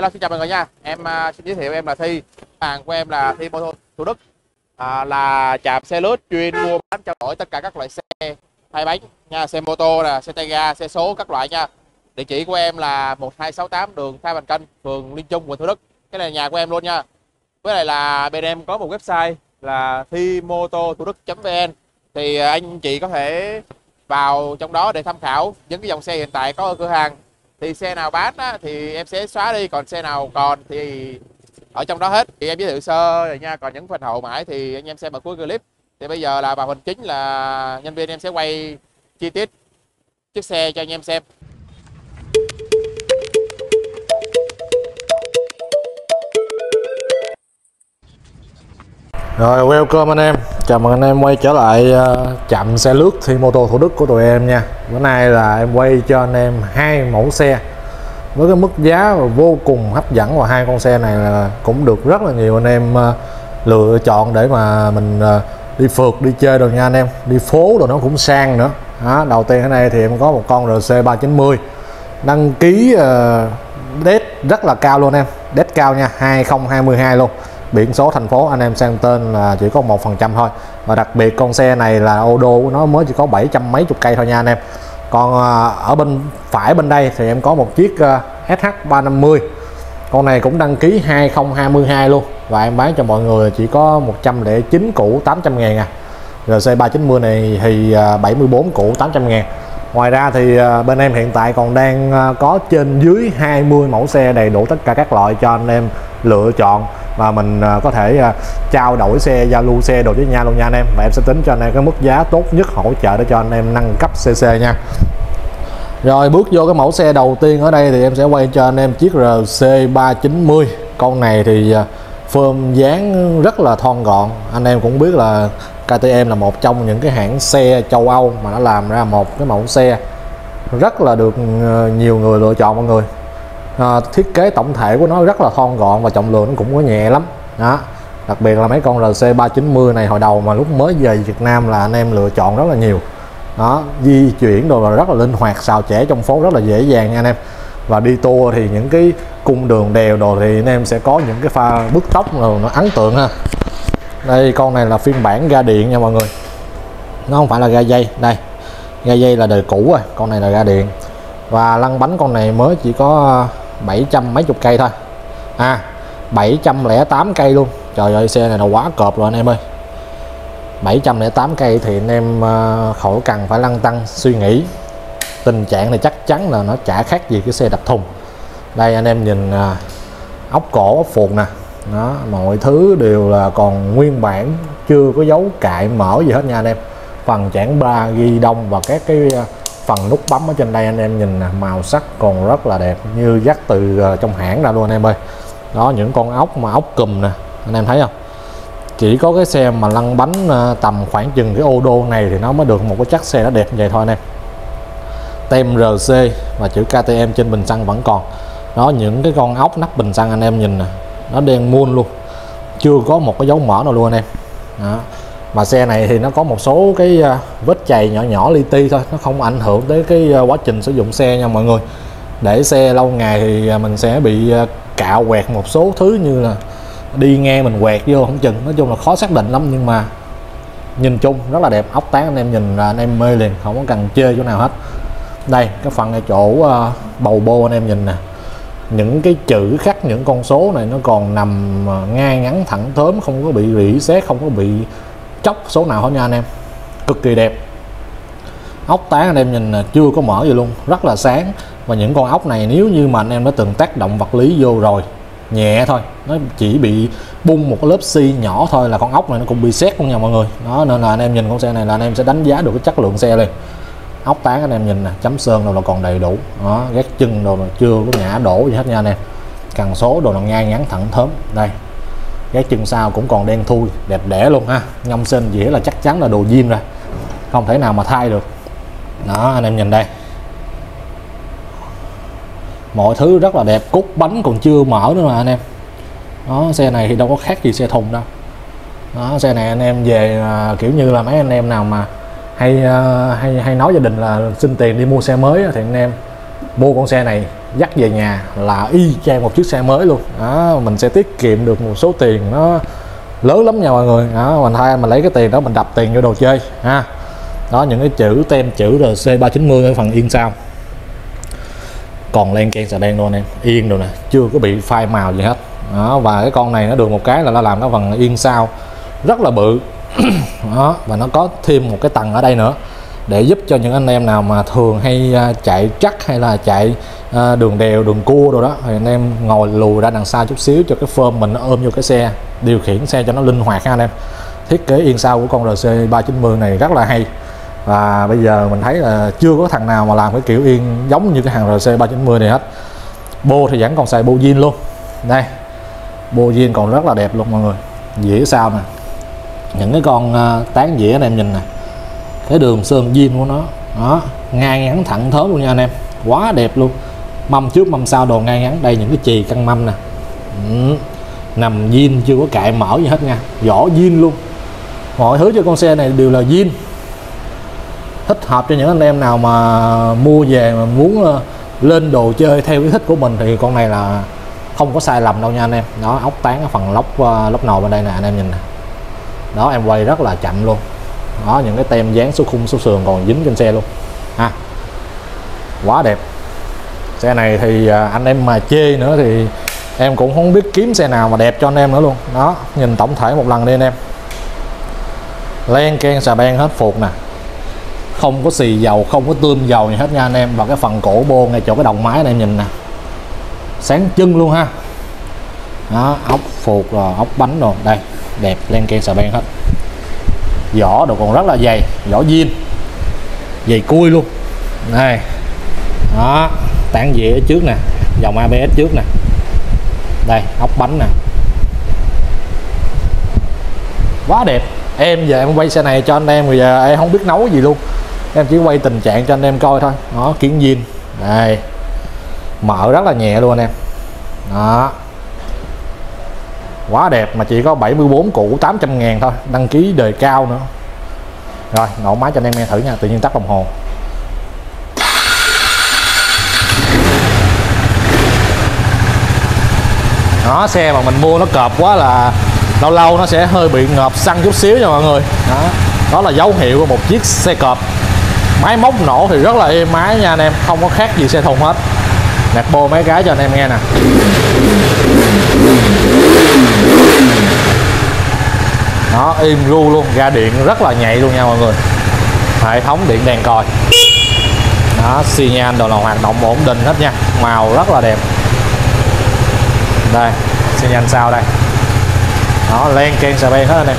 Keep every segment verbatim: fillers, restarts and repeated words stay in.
Hello, xin chào mọi người nha. Em uh, xin giới thiệu em là Thi. Hàng của em là Thi Mô tô Thủ Đức, à, là trạm xe lướt chuyên mua bán trao đổi tất cả các loại xe hai bánh nha, xe mô tô nè, xe tay ga, xe số các loại nha. Địa chỉ của em là một hai sáu tám đường Phan Văn Canh, phường Liên Trung, quận Thủ Đức. Cái này là nhà của em luôn nha. Với lại là bên em có một website là thi mô tô thủ đức chấm vn, thì anh chị có thể vào trong đó để tham khảo những cái dòng xe hiện tại có ở cửa hàng. Thì xe nào bán á, thì em sẽ xóa đi, còn xe nào còn thì ở trong đó hết. Thì em giới thiệu sơ rồi nha, còn những phần hậu mãi thì anh em xem ở cuối clip. Thì bây giờ là vào phần chính là nhân viên em sẽ quay chi tiết chiếc xe cho anh em xem. Rồi, welcome anh em, chào mừng anh em quay trở lại uh, trạm xe lướt Thi Mô tô Thủ Đức của tụi em nha. Bữa nay là em quay cho anh em hai mẫu xe với cái mức giá vô cùng hấp dẫn, và hai con xe này là cũng được rất là nhiều anh em uh, lựa chọn để mà mình uh, đi phượt, đi chơi rồi nha anh em, đi phố rồi nó cũng sang nữa. Đó, đầu tiên ở đây thì em có một con R C ba chín mươi đăng ký uh, đét rất là cao luôn em, đét cao nha, hai không hai hai luôn. Biển số thành phố anh em sang tên là chỉ có một phần trăm thôi, và đặc biệt con xe này là ô đô của nó mới chỉ có bảy trăm mấy chục cây thôi nha anh em. Còn ở bên phải bên đây thì em có một chiếc S H ba năm mươi, con này cũng đăng ký hai không hai hai luôn, và em bán cho mọi người chỉ có một trăm lẻ chín củ tám trăm ngàn à. R C ba chín mươi này thì bảy mươi bốn củ tám trăm ngàn. Ngoài ra thì bên em hiện tại còn đang có trên dưới hai mươi mẫu xe đầy đủ tất cả các loại cho anh em lựa chọn, và mình có thể uh, trao đổi xe, giao lưu xe đồ với nhau luôn nha anh em. Và em sẽ tính cho anh em cái mức giá tốt nhất hỗ trợ để cho anh em nâng cấp xê xê nha. Rồi, bước vô cái mẫu xe đầu tiên ở đây thì em sẽ quay cho anh em chiếc R C ba chín mươi. Con này thì uh, phơm dáng rất là thon gọn. Anh em cũng biết là K T M là một trong những cái hãng xe châu Âu mà nó làm ra một cái mẫu xe rất là được uh, nhiều người lựa chọn mọi người. À, thiết kế tổng thể của nó rất là thon gọn và trọng lượng nó cũng có nhẹ lắm đó. Đặc biệt là mấy con R C ba chín mươi này hồi đầu mà lúc mới về Việt Nam là anh em lựa chọn rất là nhiều đó, di chuyển đồ là rất là linh hoạt, xào chẻ trong phố rất là dễ dàng nha anh em. Và đi tour thì những cái cung đường đèo đồ thì anh em sẽ có những cái pha bứt tốc rồi nó ấn tượng ha. Đây, con này là phiên bản ga điện nha mọi người, nó không phải là ga dây. Đây, ga dây là đời cũ rồi, con này là ga điện. Và lăn bánh con này mới chỉ có bảy trăm mấy chục cây thôi à, bảy trăm lẻ tám cây luôn. Trời ơi, xe này là quá cọp rồi anh em ơi. Bảy trăm lẻ tám cây thì anh em khỏi cần phải lăn tăng suy nghĩ. Tình trạng này chắc chắn là nó chả khác gì cái xe đập thùng. Đây anh em nhìn ốc cổ, ốc phuộc nè, đó, mọi thứ đều là còn nguyên bản, chưa có dấu cại mở gì hết nha anh em. Phần chản ba ghi đông và các cái phần nút bấm ở trên đây anh em nhìn nè, màu sắc còn rất là đẹp, như dắt từ trong hãng ra luôn anh em ơi. Đó, những con ốc mà ốc cùm nè, anh em thấy không? Chỉ có cái xe mà lăn bánh tầm khoảng chừng cái ô đô này thì nó mới được một cái chắc xe nó đẹp như vậy thôi anh em. Tem R C và chữ K T M trên bình xăng vẫn còn. Đó, những cái con ốc nắp bình xăng anh em nhìn nè, nó đen muôn luôn, chưa có một cái dấu mở nào luôn anh em. Đó. Mà xe này thì nó có một số cái vết chày nhỏ nhỏ li ti thôi, nó không ảnh hưởng tới cái quá trình sử dụng xe nha mọi người. Để xe lâu ngày thì mình sẽ bị cạo quẹt một số thứ, như là đi ngang mình quẹt vô không chừng. Nói chung là khó xác định lắm, nhưng mà nhìn chung rất là đẹp. Ốc tán anh em nhìn là anh em mê liền, không có cần chê chỗ nào hết. Đây, cái phần ở chỗ bầu bô anh em nhìn nè, những cái chữ khắc, những con số này nó còn nằm ngay ngắn thẳng thớm, không có bị rỉ sét, không có bị chóc số nào hết nha anh em. Cực kỳ đẹp. Ốc tán anh em nhìn chưa có mở gì luôn, rất là sáng. Và những con ốc này nếu như mà anh em đã từng tác động vật lý vô rồi, nhẹ thôi, nó chỉ bị bung một cái lớp xi nhỏ thôi là con ốc này nó cũng bị sét luôn nha mọi người. Đó, nên là anh em nhìn con xe này là anh em sẽ đánh giá được cái chất lượng xe liền. Ốc tán anh em nhìn nè, chấm sơn đâu là còn đầy đủ. Đó, gác chân đồ là chưa có ngã đổ gì hết nha anh em. Cần số đồ là ngay ngắn thẳng thớm. Đây, gác chân sau cũng còn đen thui, đẹp đẽ luôn ha. Nhông sên dĩa là chắc chắn là đồ zin rồi, không thể nào mà thay được. Đó, anh em nhìn đây, mọi thứ rất là đẹp. Cút bánh còn chưa mở nữa mà anh em. Đó, xe này thì đâu có khác gì xe thùng đâu. Đó, xe này anh em về kiểu như là mấy anh em nào mà hay hay hay nói gia đình là xin tiền đi mua xe mới thì anh em mua con xe này dắt về nhà là y chang một chiếc xe mới luôn đó. Mình sẽ tiết kiệm được một số tiền nó lớn lắm nha mọi người đó. Mình thay mình lấy cái tiền đó mình đập tiền vô đồ chơi ha. Đó, những cái chữ tem chữ R C ba chín mươi ở phần yên sau còn len keng xà beng luôn em, yên rồi nè, chưa có bị phai màu gì hết đó. Và cái con này nó được một cái là nó làm cái phần yên sau rất là bự đó, và nó có thêm một cái tầng ở đây nữa để giúp cho những anh em nào mà thường hay chạy chắc hay là chạy đường đèo đường cua rồi đó thì anh em ngồi lùi ra đằng sau chút xíu cho cái phơm mình nó ôm vô cái xe, điều khiển xe cho nó linh hoạt ha anh em. Thiết kế yên sau của con R C ba chín mươi này rất là hay, và bây giờ mình thấy là chưa có thằng nào mà làm cái kiểu yên giống như cái hàng R C ba chín mươi này hết. Bô thì vẫn còn xài bô zin luôn đây, bô zin còn rất là đẹp luôn mọi người. Dĩa sau nè, những cái con tán dĩa anh em nhìn nè, cái đường sơn zin của nó đó, ngay ngắn thẳng thớm luôn nha anh em, quá đẹp luôn. Mâm trước mâm sau đồ ngay ngắn, đây những cái chì căng mâm nè, ừ. Nằm zin chưa có cạy mở gì hết nha, vỏ zin luôn, mọi thứ cho con xe này đều là zin, thích hợp cho những anh em nào mà mua về mà muốn lên đồ chơi theo cái thích của mình thì con này là không có sai lầm đâu nha anh em. Đó, ốc tán ở phần lốc lốc nồi bên đây nè anh em nhìn nè, đó em quay rất là chậm luôn đó, những cái tem dán số khung số sườn còn dính trên xe luôn ha, quá đẹp. Xe này thì anh em mà chê nữa thì em cũng không biết kiếm xe nào mà đẹp cho anh em nữa luôn đó. Nhìn tổng thể một lần đi anh em, len keng xà beng hết phuộc nè, không có xì dầu, không có tươm dầu gì hết nha anh em. Và cái phần cổ bô ngay chỗ cái đầu máy này em nhìn nè, sáng chân luôn ha đó, ốc phuộc rồi ốc bánh rồi đây, đẹp, len keng xà beng hết. Vỏ đồ còn rất là dày, vỏ zin dày cui luôn đây đó, tán dĩa trước nè, dòng A B S trước nè, đây ốc bánh nè, quá đẹp. Em giờ em quay xe này cho anh em, bây giờ em không biết nấu gì luôn, em chỉ quay tình trạng cho anh em coi thôi đó. Kiến zin đây, mở rất là nhẹ luôn anh em đó, quá đẹp, mà chỉ có bảy mươi bốn củ tám trăm ngàn thôi, đăng ký đời cao nữa. Rồi nổ máy cho anh em nghe thử nha, tự nhiên tắt đồng hồ. Đó, xe mà mình mua nó cọp quá là lâu lâu nó sẽ hơi bị ngợp xăng chút xíu nha mọi người đó. Đó là dấu hiệu của một chiếc xe cọp. Máy móc nổ thì rất là êm ái nha anh em, không có khác gì xe thùng hết. Nạt bô mấy cái cho anh em nghe nè, đó im ru luôn, ga điện rất là nhạy luôn nha mọi người. Hệ thống điện đèn còi đó, xi nhan đồ là hoạt động ổn định hết nha, màu rất là đẹp. Đây xi nhan sau đây đó, len keng xà beng hết anh em.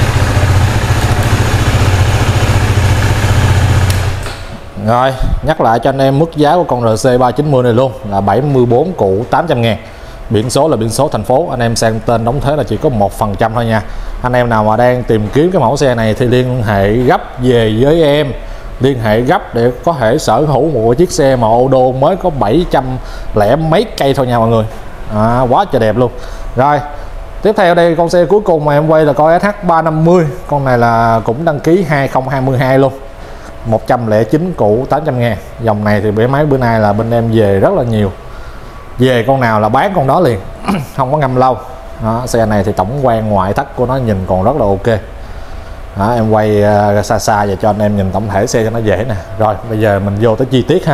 Rồi nhắc lại cho anh em mức giá của con R C ba chín mươi này luôn là bảy mươi bốn củ tám trăm ngàn. Biển số là biển số thành phố, anh em sang tên đóng thế là chỉ có một phần trăm thôi nha. Anh em nào mà đang tìm kiếm cái mẫu xe này thì liên hệ gấp về với em, liên hệ gấp để có thể sở hữu một chiếc xe mà ô đô mới có bảy trăm lẻ mấy cây thôi nha mọi người à, quá trời đẹp luôn. Rồi tiếp theo đây con xe cuối cùng mà em quay là con S H ba năm mươi, con này là cũng đăng ký hai không hai hai luôn, một trăm lẻ chín củ tám trăm ngàn. Dòng này thì bể máy bữa nay là bên em về rất là nhiều, về con nào là bán con đó liền không có ngâm lâu đó. Xe này thì tổng quan ngoại thất của nó nhìn còn rất là ok đó, em quay uh, xa xa về cho anh em nhìn tổng thể xe cho nó dễ nè. Rồi bây giờ mình vô tới chi tiết ha.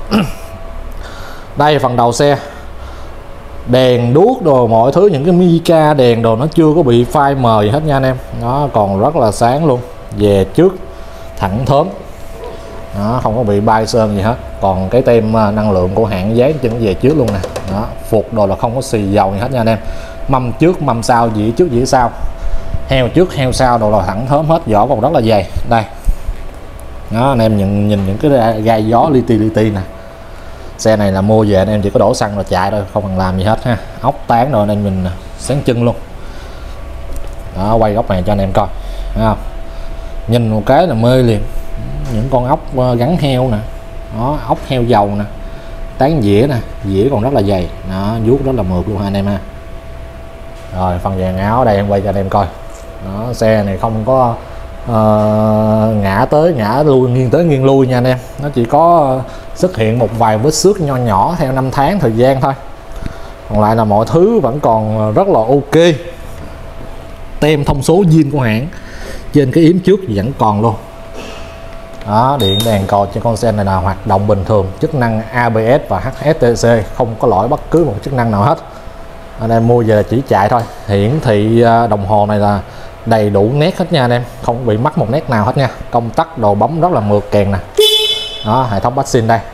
Đây phần đầu xe, đèn đuốc đồ mọi thứ, những cái mica đèn đồ nó chưa có bị phai mờ gì hết nha anh em, nó còn rất là sáng luôn. Về trước thẳng thớm đó, không có bị bay sơn gì hết. Còn cái tem năng lượng của hãng dán trên về trước luôn nè đó, phục đồ là không có xì dầu gì hết nha anh em. Mâm trước mâm sau, dĩa trước dĩa sau, heo trước heo sau đồ là thẳng thớm hết, vỏ còn rất là dày đây đó. Anh em nhìn nhìn những cái gai gió li ti li ti nè. Xe này là mua về anh em chỉ có đổ xăng rồi chạy thôi, không cần làm gì hết ha. Ốc tán rồi anh em mình sáng chân luôn đó, quay góc này cho anh em coi thấy không? Nhìn một cái là mê liền. Những con ốc gắn heo nè đó, ốc heo dầu nè, tán dĩa nè, dĩa còn rất là dày đó, vuốt rất là mượt luôn anh em ha. Rồi phần dàn áo đây em quay cho anh em coi đó, xe này không có uh, ngã tới ngã lui, nghiêng tới nghiêng lui nha anh em. Nó chỉ có xuất hiện một vài vết xước nho nhỏ theo năm tháng thời gian thôi, còn lại là mọi thứ vẫn còn rất là ok. Tem thông số zin của hãng trên cái yếm trước vẫn còn luôn. Đó, điện đèn còi trên con xe này là hoạt động bình thường, chức năng a bê ét và hát ét tê xê không có lỗi bất cứ một chức năng nào hết. Anh em mua về là chỉ chạy thôi. Hiển thị đồng hồ này là đầy đủ nét hết nha anh em, không bị mắc một nét nào hết nha. Công tắc đồ bấm rất là mượt kèn nè. Đó, hệ thống passing đây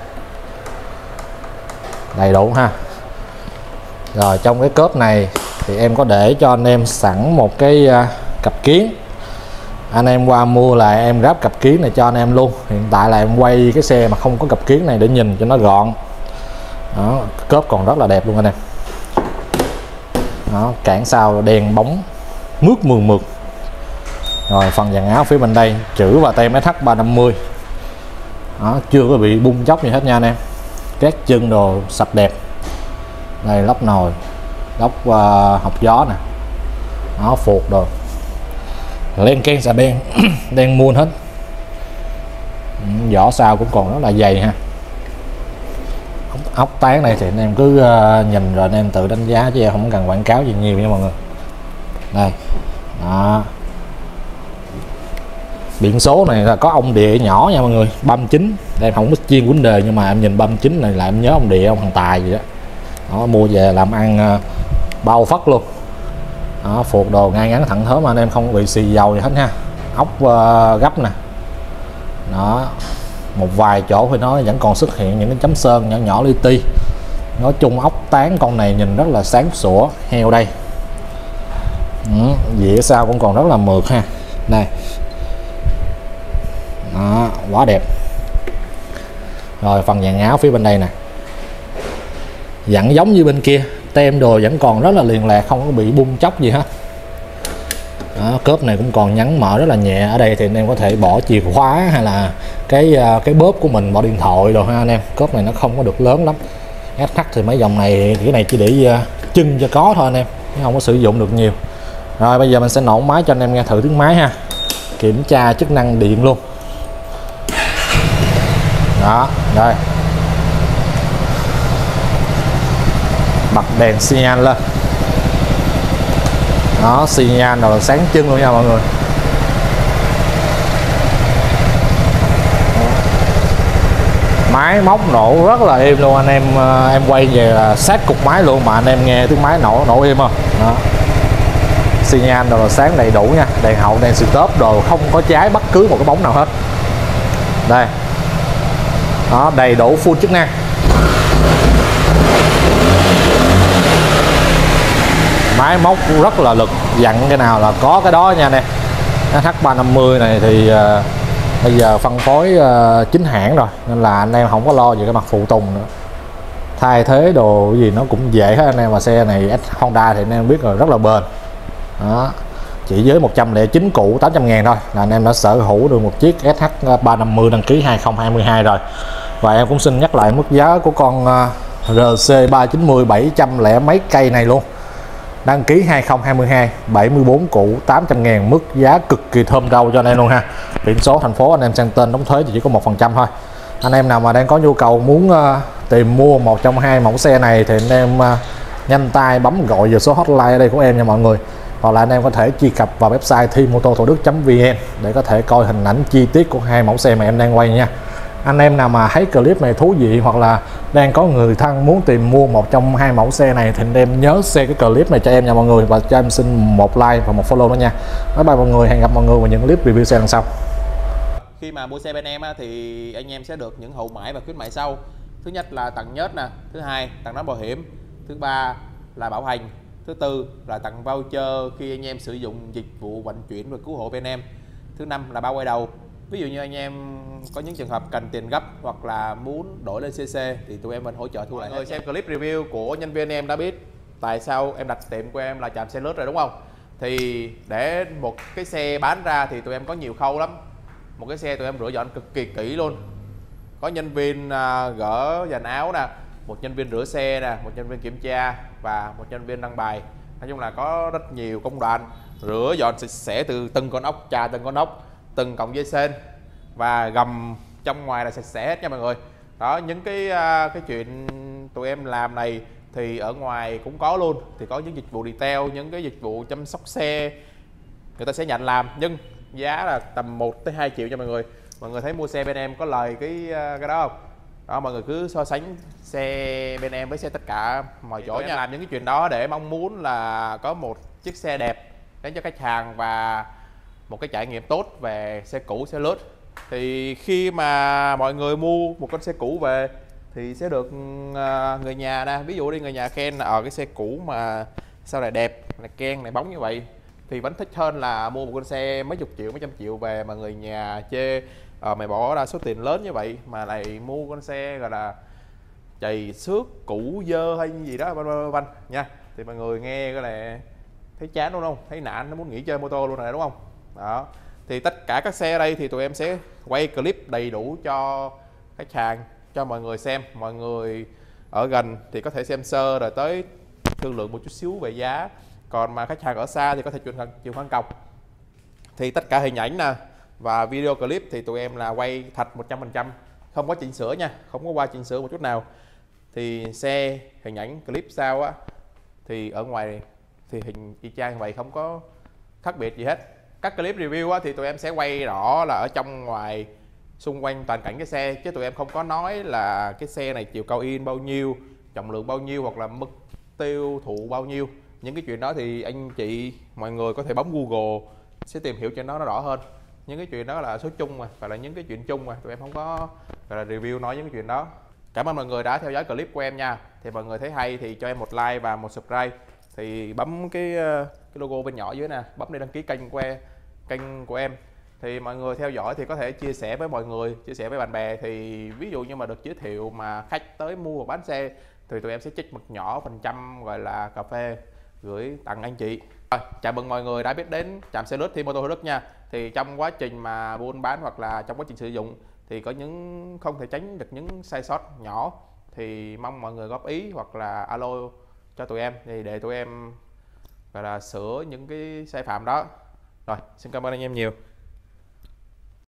đầy đủ ha. Rồi trong cái cốp này thì em có để cho anh em sẵn một cái uh, cặp kiến. Anh em qua mua là em ráp cặp kiến này cho anh em luôn. Hiện tại là em quay cái xe mà không có cặp kiến này để nhìn cho nó gọn. Đó, cốp còn rất là đẹp luôn anh em. Đó, cản sau đèn bóng mướt mượt mượt. Rồi phần dàn áo phía bên đây chữ và tem ét hát ba năm mươi. Đó, chưa có bị bung chóc gì hết nha anh em. Các chân đồ sạch đẹp. Đây lắp nồi, lắp uh, hộc gió nè. Đó, phuộc đồ len ken xà đen đen muôn hết. Vỏ sau cũng còn rất là dày ha. Ốc tán này thì anh em cứ uh, nhìn rồi anh em tự đánh giá chứ em không cần quảng cáo gì nhiều nha mọi người. Đây đó. Biển số này là có ông địa nhỏ nha mọi người, băm chín. Em không có chuyên vấn đề nhưng mà em nhìn băm chín này là em nhớ ông địa, ông thằng Tài gì đó. Đó, mua về làm ăn uh, bao phất luôn. Đó, phuộc đồ ngay ngắn thẳng thớm mà anh em không bị xì dầu gì hết ha. Ốc uh, gấp nè. Đó, một vài chỗ thì nó vẫn còn xuất hiện những cái chấm sơn nhỏ nhỏ li ti. Nói chung ốc tán con này nhìn rất là sáng sủa. Heo đây. Ừ, dĩa sau cũng còn rất là mượt ha. Đây. Đó, quá đẹp. Rồi phần dàn áo phía bên đây nè vẫn giống như bên kia, tem đồ vẫn còn rất là liền lạc, không có bị bung chóc gì hết. Đó, cốp này cũng còn nhấn mở rất là nhẹ. Ở đây thì anh em có thể bỏ chìa khóa hay là cái cái bóp của mình, bỏ điện thoại rồi ha anh em. Cốp này nó không có được lớn lắm. ét hát thì mấy dòng này cái này chỉ để chân cho có thôi anh em, không có sử dụng được nhiều. Rồi bây giờ mình sẽ nổ máy cho anh em nghe thử tiếng máy ha, kiểm tra chức năng điện luôn. Đó, đây bật đèn xi nhan lên. Đó, xi nhan rồi sáng trưng luôn nha mọi người. Máy móc nổ rất là êm luôn anh em. Em quay về là sát cục máy luôn mà anh em nghe tiếng máy nổ nổ êm không. Đó, xi nhan rồi sáng đầy đủ nha. Đèn hậu, đèn stop đồ không có cháy bất cứ một cái bóng nào hết. Đây. Đó, đầy đủ full chức năng. Máy móc rất là lực, dặn cái nào là có cái đó nha anh em. ét hát ba năm mươi này thì uh, bây giờ phân phối uh, chính hãng rồi nên là anh em không có lo về cái mặt phụ tùng nữa. Thay thế đồ gì nó cũng dễ hết anh em, mà xe này Honda thì anh em biết rồi, rất là bền. Đó, chỉ với một trăm lẻ chín củ tám trăm ngàn thôi là anh em đã sở hữu được một chiếc ét hát ba năm mươi đăng ký hai không hai hai rồi. Và em cũng xin nhắc lại mức giá của con uh, rờ xê ba chín mươi bảy trăm lẻ mấy cây này luôn. Đăng ký hai không hai hai, bảy mươi bốn củ tám trăm ngàn, mức giá cực kỳ thơm rau cho anh em luôn ha. Biển số thành phố anh em sang tên đóng thuế thì chỉ có một phần trăm thôi. Anh em nào mà đang có nhu cầu muốn uh, tìm mua một trong hai mẫu xe này thì anh em uh, nhanh tay bấm gọi về số hotline ở đây của em nha mọi người. Hoặc là anh em có thể truy cập vào website thi mô tô thủ đức chấm vn để có thể coi hình ảnh chi tiết của hai mẫu xe mà em đang quay nha. Anh em nào mà thấy clip này thú vị hoặc là đang có người thân muốn tìm mua một trong hai mẫu xe này thì anh em nhớ share cái clip này cho em nha mọi người, và cho em xin một like và một follow nữa nha. Bye bye mọi người, hẹn gặp mọi người vào những clip review xe lần sau. Khi mà mua xe bên em á, thì anh em sẽ được những hậu mãi và khuyến mại sau. Thứ nhất là tặng nhớt nè, thứ hai tặng nón bảo hiểm, thứ ba là bảo hành, thứ tư là tặng voucher khi anh em sử dụng dịch vụ vận chuyển và cứu hộ bên em, thứ năm là bao quay đầu. Ví dụ như anh em có những trường hợp cần tiền gấp hoặc là muốn đổi lên xê xê thì tụi em vẫn hỗ trợ thu lại. Mọi người xem clip review của nhân viên em đã biết tại sao em đặt tiệm của em là Trạm Xe Lướt rồi đúng không? Thì để một cái xe bán ra thì tụi em có nhiều khâu lắm. Một cái xe tụi em rửa dọn cực kỳ kỹ luôn. Có nhân viên gỡ dàn áo nè, một nhân viên rửa xe nè, một nhân viên kiểm tra và một nhân viên đăng bài. Nói chung là có rất nhiều công đoạn rửa dọn sạch sẽ từ từng con ốc, chà từng con ốc. từng cọng dây sên và gầm trong ngoài là sạch sẽ hết nha mọi người. Đó, những cái cái chuyện tụi em làm này thì ở ngoài cũng có luôn, thì có những dịch vụ detail, những cái dịch vụ chăm sóc xe người ta sẽ nhận làm, nhưng giá là tầm một tới hai triệu nha mọi người. Mọi người thấy mua xe bên em có lời cái cái đó không? Đó, mọi người cứ so sánh xe bên em với xe tất cả mọi chỗ nha. Làm những cái chuyện đó để mong muốn là có một chiếc xe đẹp đến cho khách hàng và một cái trải nghiệm tốt về xe cũ, xe lướt. Thì khi mà mọi người mua một con xe cũ về thì sẽ được người nhà nè, ví dụ đi, người nhà khen là ở cái xe cũ mà sao lại đẹp, là keng này, bóng như vậy, thì vẫn thích hơn là mua một con xe mấy chục triệu, mấy trăm triệu về mà người nhà chê à, mày bỏ ra số tiền lớn như vậy mà lại mua con xe gọi là chày xước, cũ, dơ hay gì đó vân vân nha. Thì mọi người nghe cái này thấy chán đúng không, thấy nản, nó muốn nghỉ chơi mô tô luôn này đúng không. Đó, thì tất cả các xe ở đây thì tụi em sẽ quay clip đầy đủ cho khách hàng, cho mọi người xem. Mọi người ở gần thì có thể xem sơ rồi tới thương lượng một chút xíu về giá, còn mà khách hàng ở xa thì có thể chuyển chịu khoản cọc. Thì tất cả hình ảnh nè và video clip thì tụi em là quay thật một trăm phần trăm, không có chỉnh sửa nha, không có qua chỉnh sửa một chút nào. Thì xe, hình ảnh, clip sao á thì ở ngoài thì hình y chang vậy, không có khác biệt gì hết. Các clip review á thì tụi em sẽ quay rõ là ở trong ngoài, xung quanh toàn cảnh cái xe, chứ tụi em không có nói là cái xe này chiều cao in bao nhiêu, trọng lượng bao nhiêu, hoặc là mức tiêu thụ bao nhiêu. Những cái chuyện đó thì anh chị mọi người có thể bấm Google sẽ tìm hiểu cho nó nó rõ hơn. Những cái chuyện đó là số chung mà, phải là những cái chuyện chung mà, tụi em không có gọi là review nói những cái chuyện đó. Cảm ơn mọi người đã theo dõi clip của em nha. Thì mọi người thấy hay thì cho em một like và một subscribe. Thì bấm cái cái logo bên nhỏ dưới nè, bấm để đăng ký kênh của em, kênh của em. Thì mọi người theo dõi thì có thể chia sẻ với mọi người, chia sẻ với bạn bè. Thì ví dụ như mà được giới thiệu mà khách tới mua và bán xe thì tụi em sẽ trích một nhỏ phần trăm gọi là cà phê gửi tặng anh chị. Rồi, chào mừng mọi người đã biết đến Trạm Xe Lướt Thi Mô Tô Thủ Đức nha. Thì trong quá trình mà buôn bán hoặc là trong quá trình sử dụng thì có những không thể tránh được những sai sót nhỏ, thì mong mọi người góp ý hoặc là alo cho tụi em thì để tụi em gọi là sửa những cái sai phạm đó. Rồi, xin cảm ơn anh em nhiều.